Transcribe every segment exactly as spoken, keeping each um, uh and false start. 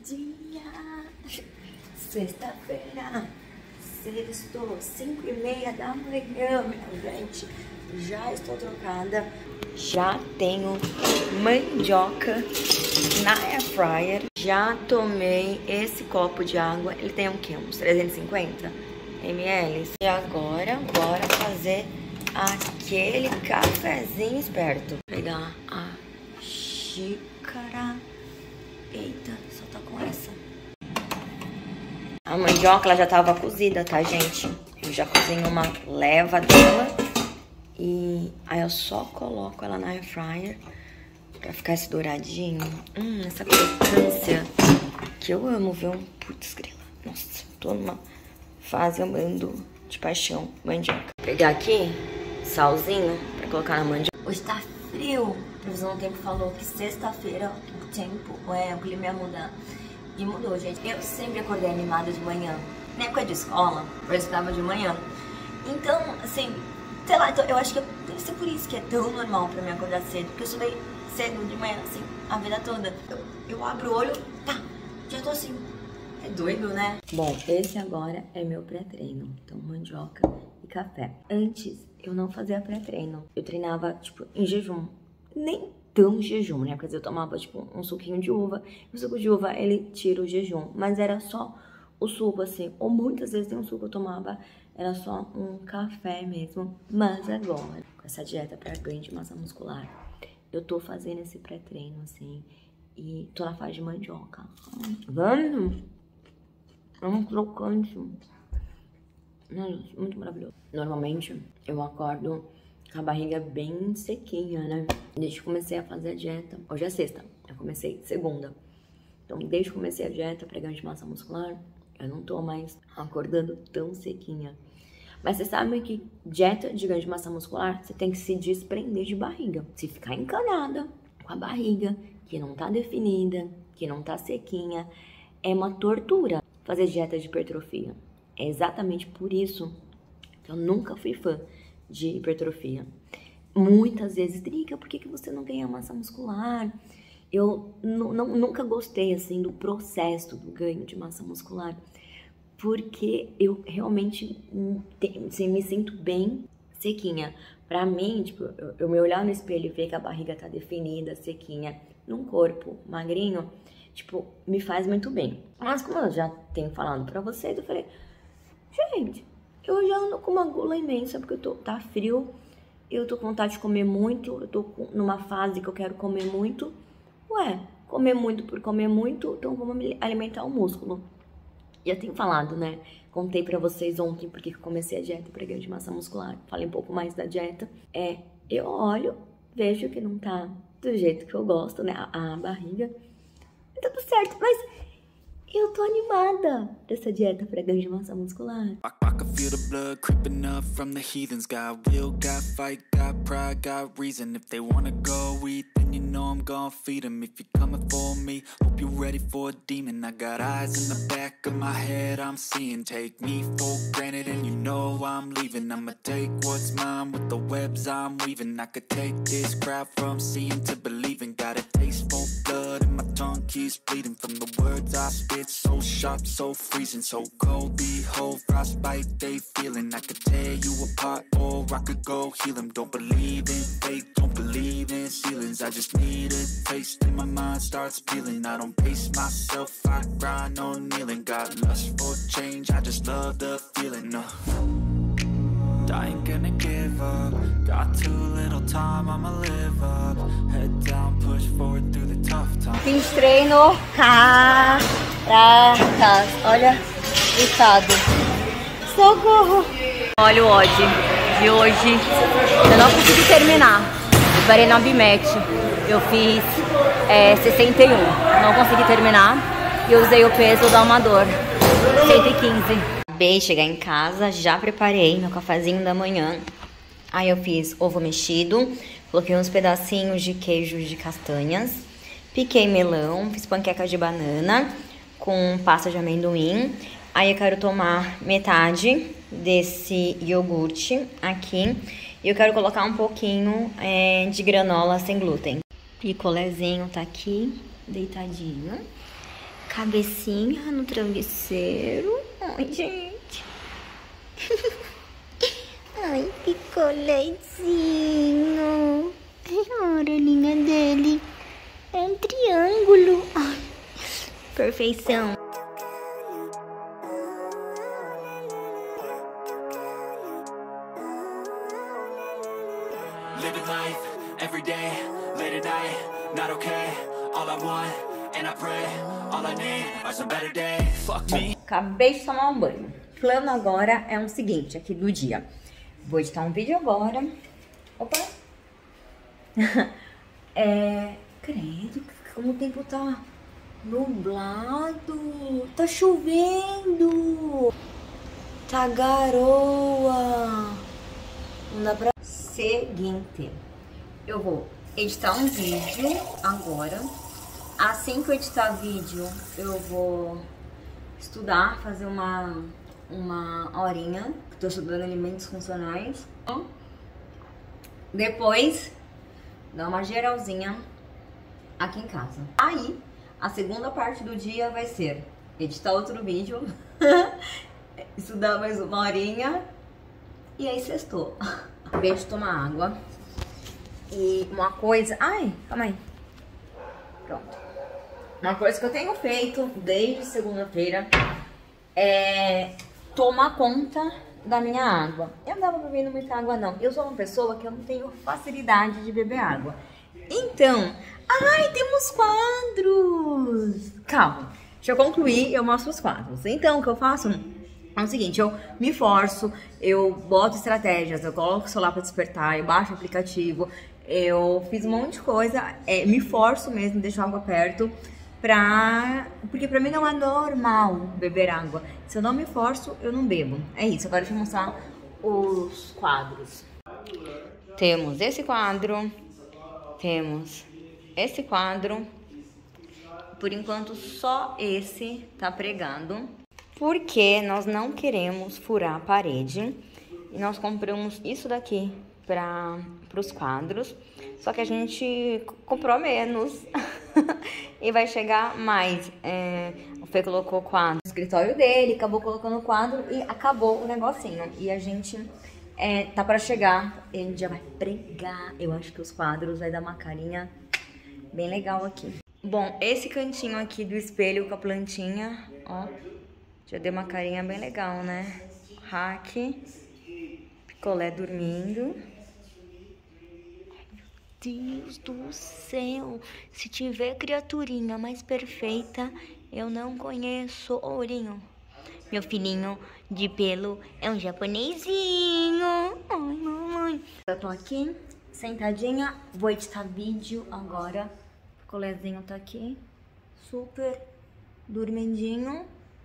dia, sexta-feira, sexto, cinco e meia da manhã, minha gente. Já estou trocada, já tenho mandioca na air fryer. Já tomei esse copo de água, ele tem o quê? Uns trezentos e cinquenta mililitros. E agora, bora fazer aquele cafezinho esperto. Vou pegar a xícara. Eita, só tá com essa. A mandioca, ela já tava cozida, tá, gente? Eu já cozinho uma leva dela. E aí eu só coloco ela na air fryer pra ficar esse douradinho. Hum, essa crocância que eu amo, viu? Putz, grila. Nossa, tô numa fase amando de paixão mandioca. Vou pegar aqui salzinho pra colocar na mandioca. Hoje tá frio. A previsão do tempo falou que sexta-feira o tempo, é, o clima ia mudar. E mudou, gente. Eu sempre acordei animada de manhã. Na época de escola, eu estudava de manhã. Então, assim, sei lá, eu acho que deve ser por isso que é tão normal pra mim acordar cedo. Porque eu estudei cedo de manhã, assim, a vida toda. Eu, eu abro o olho, tá, já tô assim. É doido, né? Bom, esse agora é meu pré-treino. Então, mandioca e café. Antes, eu não fazia pré-treino. Eu treinava, tipo, em jejum. Nem tão jejum, né? Quer dizer, eu tomava, tipo, um suquinho de uva. O suco de uva, ele tira o jejum. Mas era só o suco, assim. Ou muitas vezes tem um suco que eu tomava, era só um café mesmo. Mas agora, com essa dieta pra ganho de massa muscular, eu tô fazendo esse pré-treino, assim. E tô na fase de mandioca. Vamos? É um crocante. Muito maravilhoso. Normalmente, eu acordo com a barriga bem sequinha, né? Desde que comecei a fazer a dieta. Hoje é sexta, eu comecei segunda. Então, desde que comecei a dieta pra ganho de massa muscular, eu não tô mais acordando tão sequinha. Mas vocês sabem que dieta de ganho de massa muscular, você tem que se desprender de barriga. Se ficar encanada com a barriga, que não tá definida, que não tá sequinha, é uma tortura fazer dieta de hipertrofia. É exatamente por isso que eu nunca fui fã de hipertrofia. Muitas vezes, Drica, por que, que você não ganha massa muscular? Eu nunca gostei, assim, do processo do ganho de massa muscular, porque eu realmente assim, me sinto bem sequinha. Pra mim, tipo, eu, eu me olhar no espelho e ver que a barriga tá definida, sequinha, num corpo magrinho, tipo, me faz muito bem. Mas como eu já tenho falado pra vocês, eu falei, gente, eu já ando com uma gula imensa, porque eu tô, tá frio, eu tô com vontade de comer muito, eu tô numa fase que eu quero comer muito. Ué, comer muito por comer muito, então vamos alimentar o músculo. Já tenho falado, né? Contei pra vocês ontem porque eu comecei a dieta pra ganho de massa muscular. Falei um pouco mais da dieta. É, eu olho, vejo que não tá do jeito que eu gosto, né? A, a barriga. E tá tudo certo, mas eu tô animada dessa dieta pra ganho de massa muscular. I can feel the blood creeping up from the heathens. Got will, got fight, got pride, got reason. If they wanna go eat, then you know I'm gonna feed them. If you're coming for me, hope you're ready for a demon. I got eyes in the back of my head, I'm seeing. Take me for granted and you know I'm leaving. I'ma take what's mine with the webs I'm weaving. I could take this crowd from seeing to believing. Got a taste for blood and my tongue keeps bleeding from the words I spit. So sharp, so freezing, so cold. Behold, frostbite they feeling. I could tear you apart or I could go heal them. Don't believe in fate, don't believe in ceilings. I just need a taste and my mind starts peeling. I don't pace myself, I grind on kneeling. Got lust for change, I just love the feeling. No, I ain't gonna give up. Got too little time, I'ma live up. Head down, push forward through the tough times. Fim de treino, caracas. Olha o estado. Socorro! Olha o odd de hoje. Eu não consegui terminar. Eu parei no Abmet. Eu fiz é, sessenta e um. Não consegui terminar. E usei o peso do amador. cento e quinze. Acabei de chegar em casa. Já preparei meu cafezinho da manhã. Aí eu fiz ovo mexido. Coloquei uns pedacinhos de queijo de castanhas. Piquei melão. Fiz panqueca de banana com pasta de amendoim. Aí eu quero tomar metade desse iogurte aqui. E eu quero colocar um pouquinho é, de granola sem glúten. Picolézinho tá aqui, deitadinho. cabecinha no travesseiro. Ai, gente. Ai, picolézinho. A orelhinha dele é um triângulo. Ai, perfeição. Living life, every day, late at night, not okay. All I want, and I pray, all I need are some better days. Fuck me. Acabei de tomar um banho. O plano agora é o seguinte, aqui do dia. Vou editar um vídeo agora. Opa! É... Credo, como o tempo tá nublado. Tá chovendo. Tá garoa. Não dá pra... Seguinte, eu vou editar um vídeo agora. Assim que eu editar vídeo, eu vou estudar, fazer uma, uma horinha. Tô estudando alimentos funcionais. Depois, dar uma geralzinha aqui em casa. Aí, a segunda parte do dia vai ser editar outro vídeo, estudar mais uma horinha e aí sextou. Acabei de tomar água. E uma coisa... Ai, calma aí. Pronto. Uma coisa que eu tenho feito desde segunda-feira é tomar conta da minha água. Eu não tava bebendo muita água, não. Eu sou uma pessoa que eu não tenho facilidade de beber água. Então... Ai, temos quadros! Calma. Deixa eu concluir e eu mostro os quadros. Então, o que eu faço... É o seguinte, eu me forço, eu boto estratégias, eu coloco o celular para despertar, eu baixo o aplicativo, eu fiz um monte de coisa, é, me forço mesmo, deixo a água perto, pra... porque pra mim não é normal beber água. Se eu não me forço, eu não bebo. É isso, agora deixa eu mostrar os quadros. Temos esse quadro, temos esse quadro, por enquanto só esse tá pregado. Porque nós não queremos furar a parede e nós compramos isso daqui para os quadros, só que a gente comprou menos e vai chegar mais. É, o Fê colocou quadro no escritório dele, acabou colocando o quadro e acabou o negocinho. E a gente é, tá para chegar, ele já vai pregar. Eu acho que os quadros vai dar uma carinha bem legal aqui. Bom, esse cantinho aqui do espelho com a plantinha, ó. Já deu uma carinha bem legal, né? Hack, picolé dormindo. Meu Deus do céu! Se tiver criaturinha mais perfeita, eu não conheço. Ourinho, meu filhinho de pelo é um japonesinho. Ai, mamãe. Eu tô aqui, sentadinha. Vou editar vídeo agora. O picolézinho tá aqui, super dormendinho.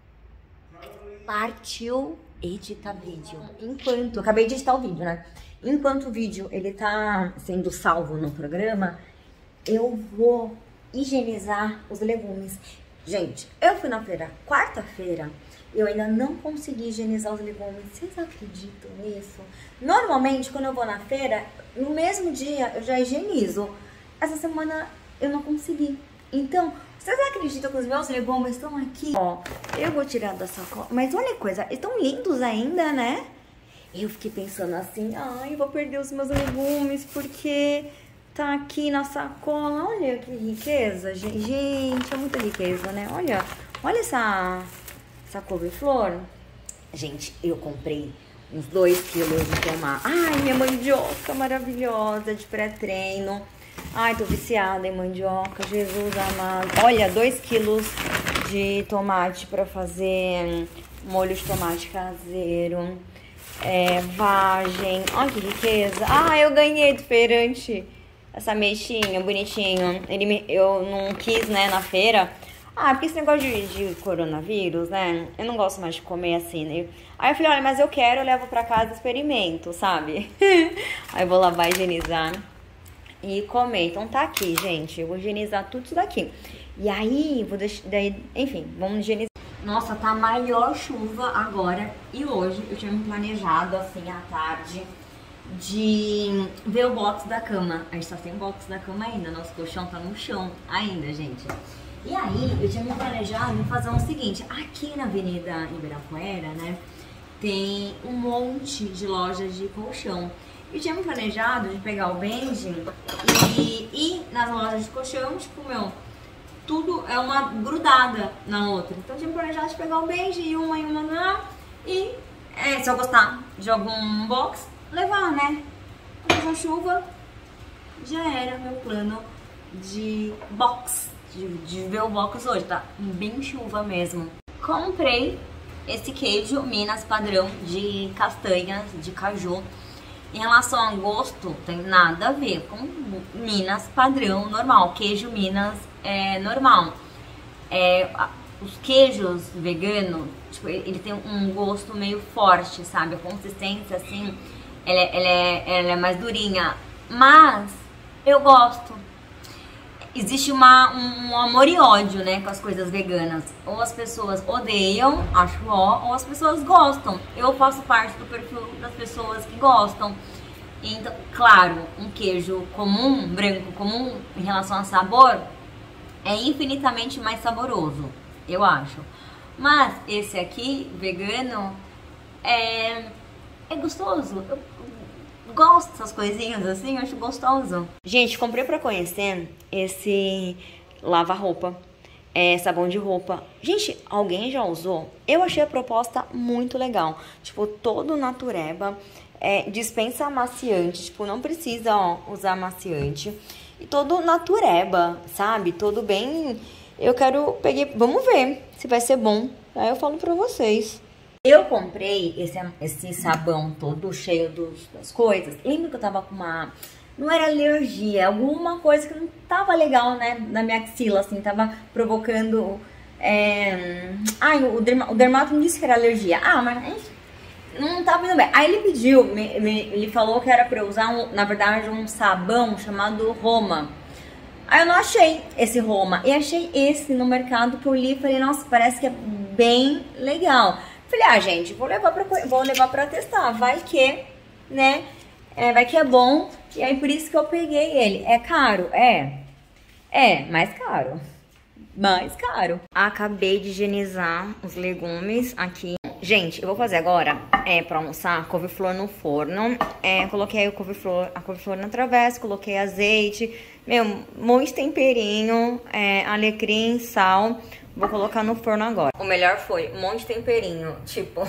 Partiu editar vídeo. Enquanto... Acabei de editar o vídeo, né? Enquanto o vídeo ele tá sendo salvo no programa, eu vou higienizar os legumes. Gente, eu fui na feira quarta-feira, eu ainda não consegui higienizar os legumes. Vocês acreditam nisso? Normalmente, quando eu vou na feira, no mesmo dia eu já higienizo. Essa semana eu não consegui. Então... Vocês acreditam que os meus legumes estão aqui? Ó, eu vou tirar da sacola. Mas olha a coisa, estão lindos ainda, né? Eu fiquei pensando assim, ai, vou perder os meus legumes porque tá aqui na sacola. Olha que riqueza, gente. Gente, é muita riqueza, né? Olha, olha essa, essa couve-flor. Gente, eu comprei uns dois quilos de tomate. Ai, minha mandioca maravilhosa de pré-treino. Ai, tô viciada em mandioca, Jesus amado. Olha, dois quilos de tomate pra fazer molho de tomate caseiro. É, vagem. Olha que riqueza. Ah, eu ganhei do feirante essa mexinha, bonitinho. Ele me, eu não quis, né, na feira. Ah, porque esse negócio de, de coronavírus, né? Eu não gosto mais de comer assim, né? Aí eu falei, olha, mas eu quero, eu levo pra casa e experimento, sabe? Aí eu vou lavar e higienizar e comer. Então tá aqui, gente. Eu vou higienizar tudo isso daqui. E aí, vou deixar... Daí, enfim, vamos higienizar. Nossa, tá a maior chuva agora. E hoje eu tinha me planejado, assim, à tarde, de ver o box da cama. A gente só tem o box da cama ainda. Nosso colchão tá no chão ainda, gente. E aí, eu tinha me planejado em fazer o seguinte, aqui na Avenida Ibirapuera, né, tem um monte de lojas de colchão. Eu tinha me planejado de pegar o Benji e ir nas lojas de colchão, tipo, meu, tudo é uma grudada na outra. Então eu tinha me planejado de pegar o Benji e uma e uma não, e é, se eu gostar de algum box, levar, né? Com chuva, já era meu plano de box. De, de ver o box hoje, tá bem chuva mesmo. Comprei esse queijo Minas padrão de castanhas de caju. Em relação a gosto, tem nada a ver com Minas padrão normal, queijo Minas é normal. É, os queijos veganos, tipo, ele tem um gosto meio forte, sabe? A consistência assim, ela, ela, é, ela é mais durinha, mas eu gosto. Existe uma, um, um amor e ódio, né, com as coisas veganas. Ou as pessoas odeiam, acho ó, ou as pessoas gostam. Eu faço parte do perfil das pessoas que gostam. Então, claro, um queijo comum, branco comum, em relação a sabor, é infinitamente mais saboroso, eu acho. Mas esse aqui, vegano, é, é gostoso. Eu, gosto dessas coisinhas assim, eu acho gostoso. Gente, comprei pra conhecer esse lava-roupa, é, sabão de roupa. Gente, alguém já usou? Eu achei a proposta muito legal. Tipo, todo natureba, é, dispensa amaciante, tipo, não precisa, ó, usar amaciante. E todo natureba, sabe? Todo bem... Eu quero... Peguei... Vamos ver se vai ser bom. Aí eu falo pra vocês. Eu comprei esse, esse sabão todo cheio dos, das coisas. Lembra que eu tava com uma... Não era alergia, alguma coisa que não tava legal, né? Na minha axila, assim, tava provocando... É... Ai, o, derma, o dermato me disse que era alergia. Ah, mas não tava indo bem. Aí ele pediu, me, me, ele falou que era pra eu usar, um, na verdade, um sabão chamado Roma. Aí eu não achei esse Roma. E achei esse no mercado que eu li e falei, nossa, parece que é bem legal. Falei, ah, gente, vou levar pra, vou levar pra testar, vai que, né, é, vai que é bom, e aí por isso que eu peguei ele. É caro? É, é, mais caro, mais caro. Acabei de higienizar os legumes aqui. Gente, eu vou fazer agora, é, pra almoçar, couve-flor no forno. É, coloquei o couve-flor, a couve-flor na travessa, coloquei azeite, meu, muito temperinho, é, alecrim, sal. Vou colocar no forno agora. O melhor foi um monte de temperinho, tipo,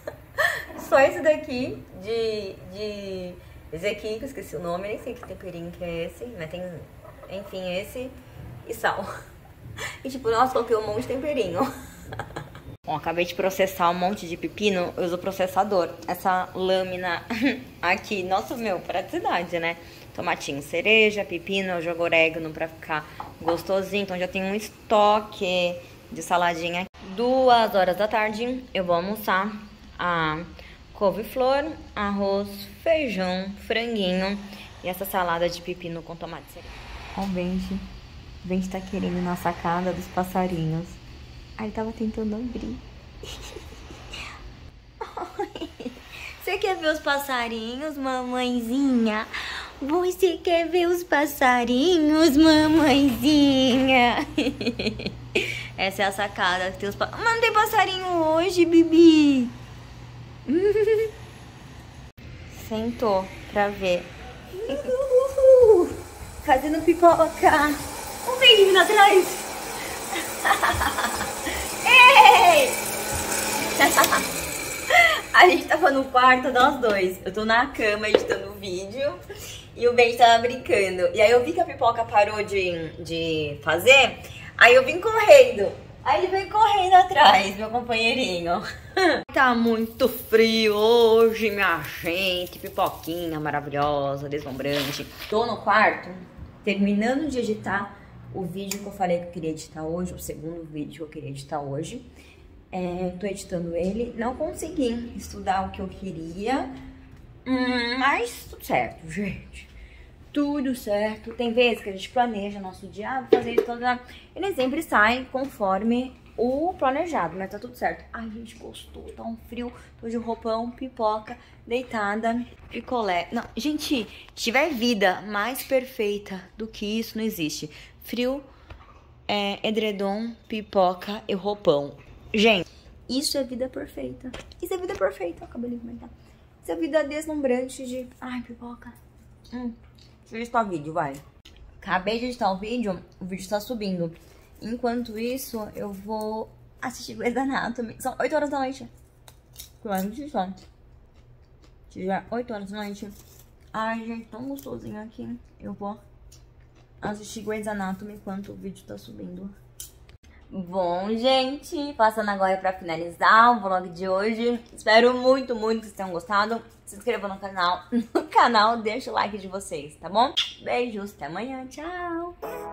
só esse daqui de, de... Esse aqui, que eu esqueci o nome, nem sei que temperinho que é esse, mas tem, enfim, esse e sal. E tipo, nossa, coloquei um monte de temperinho. Bom, acabei de processar um monte de pepino, eu uso o processador. Essa lâmina aqui, nossa, meu, praticidade, né? Tomatinho cereja, pepino, eu jogo orégano pra ficar gostosinho. Então já tem um estoque de saladinha. Duas horas da tarde eu vou almoçar a couve-flor, arroz, feijão, franguinho e essa salada de pepino com tomate cereja. Ó o Benji. O Benji tá querendo ir na sacada dos passarinhos. Aí ele tava tentando abrir. Você quer ver os passarinhos, mamãezinha? Você quer ver os passarinhos, mamãezinha? Essa é a sacada. Tem os pa... Mas não tem passarinho hoje, Bibi. Sentou pra ver. Uhul. Fazendo pipoca. Um beijinho vindo atrás. Ei! A gente tava no quarto, nós dois. Eu tô na cama editando o vídeo e o Ben tava brincando. E aí eu vi que a pipoca parou de, de fazer, aí eu vim correndo. Aí ele veio correndo atrás, meu companheirinho. Tá muito frio hoje, minha gente. Pipoquinha maravilhosa, deslumbrante. Tô no quarto, terminando de editar o vídeo que eu falei que eu queria editar hoje, o segundo vídeo que eu queria editar hoje. É, tô editando ele, não consegui estudar o que eu queria, hum, mas tudo certo, gente. Tudo certo. Tem vezes que a gente planeja nosso dia, ah, vou fazer isso, toda... e nem sempre sai conforme o planejado, mas tá tudo certo. Ai, gente, gostou, tá um frio, tô de roupão, pipoca, deitada, picolé. Não, gente, se tiver vida mais perfeita do que isso, não existe. Frio é, edredom, pipoca e roupão. Gente, isso é vida perfeita. Isso é vida perfeita. Acabei de comentar. Isso é vida deslumbrante de... Ai, pipoca. Hum. Deixa eu editar o vídeo, vai. Acabei de editar o vídeo, o vídeo tá subindo. Enquanto isso, eu vou assistir Grey's Anatomy. São oito horas da noite. Já é oito horas da noite. Ai, gente, tão gostosinho aqui. Eu vou assistir Grey's Anatomy enquanto o vídeo tá subindo. Bom, gente, passando agora pra finalizar o vlog de hoje. Espero muito, muito que vocês tenham gostado. Se inscrevam no canal, no canal, deixa o like de vocês, tá bom? Beijos, até amanhã, tchau!